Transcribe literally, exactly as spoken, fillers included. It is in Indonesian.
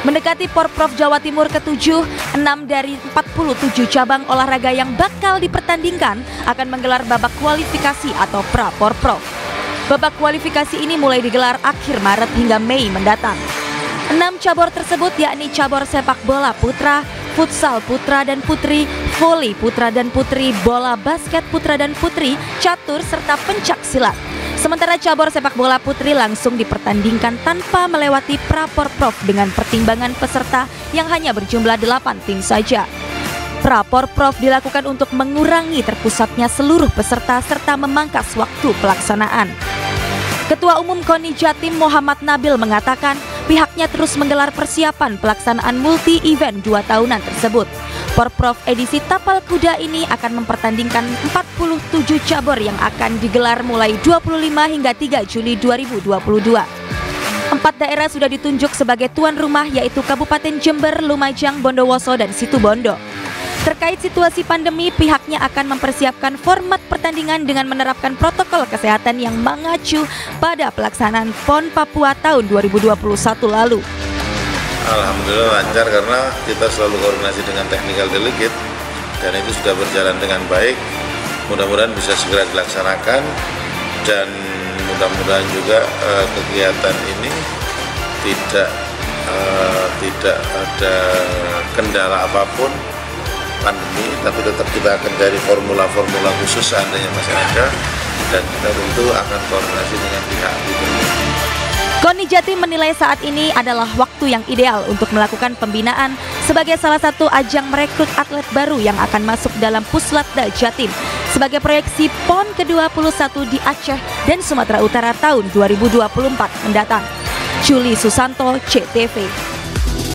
Mendekati Porprov Jawa Timur ketujuh, enam dari empat puluh tujuh cabang olahraga yang bakal dipertandingkan akan menggelar babak kualifikasi atau pra-Porprov. Babak kualifikasi ini mulai digelar akhir Maret hingga Mei mendatang. Enam cabur tersebut yakni cabur sepak bola putra, futsal putra dan putri, voli putra dan putri, bola basket putra dan putri, catur serta pencak silat. Sementara cabur sepak bola putri langsung dipertandingkan tanpa melewati pra-Porprov dengan pertimbangan peserta yang hanya berjumlah delapan tim saja. Pra-Porprov dilakukan untuk mengurangi terpusatnya seluruh peserta serta memangkas waktu pelaksanaan. Ketua Umum KONI Jatim Muhammad Nabil mengatakan pihaknya terus menggelar persiapan pelaksanaan multi-event dua tahunan tersebut. Porprov edisi Tapal Kuda ini akan mempertandingkan empat puluh tujuh cabur yang akan digelar mulai dua puluh lima hingga tiga Juli dua ribu dua puluh dua. Empat daerah sudah ditunjuk sebagai tuan rumah yaitu Kabupaten Jember, Lumajang, Bondowoso, dan Situbondo. Terkait situasi pandemi, pihaknya akan mempersiapkan format pertandingan dengan menerapkan protokol kesehatan yang mengacu pada pelaksanaan PON Papua tahun dua ribu dua puluh satu lalu. Alhamdulillah lancar karena kita selalu koordinasi dengan technical delegate dan itu sudah berjalan dengan baik. Mudah-mudahan bisa segera dilaksanakan dan mudah-mudahan juga uh, kegiatan ini tidak uh, tidak ada kendala apapun pandemi, tapi tetap kita akan cari formula-formula khusus seandainya masih ada dan kita tentu akan koordinasi dengan pihak gubernur. KONI Jatim menilai saat ini adalah waktu yang ideal untuk melakukan pembinaan sebagai salah satu ajang merekrut atlet baru yang akan masuk dalam Puslatda Jatim sebagai proyeksi PON ke dua puluh satu di Aceh dan Sumatera Utara tahun dua ribu dua puluh empat mendatang. Juli Susanto, C T V.